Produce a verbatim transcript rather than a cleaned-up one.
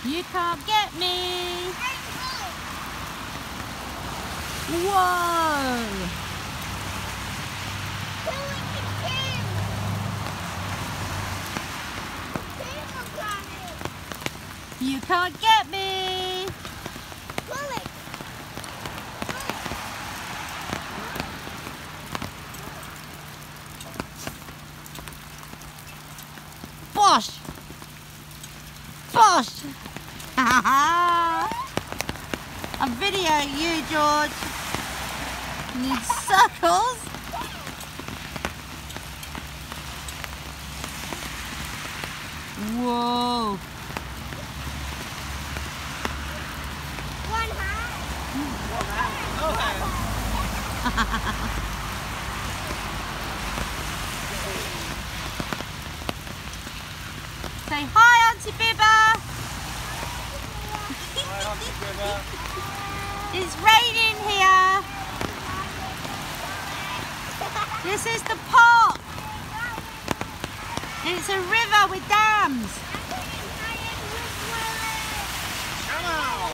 You can't get me. Whoa. You can't get me. Bosh! Bosh! I'm videoing you, George. Need circles. Whoa! One hand. One hand. Say hi, Auntie Bibba. Hi, Auntie Bibba. It's raining here. This is the park. It's a river with dams.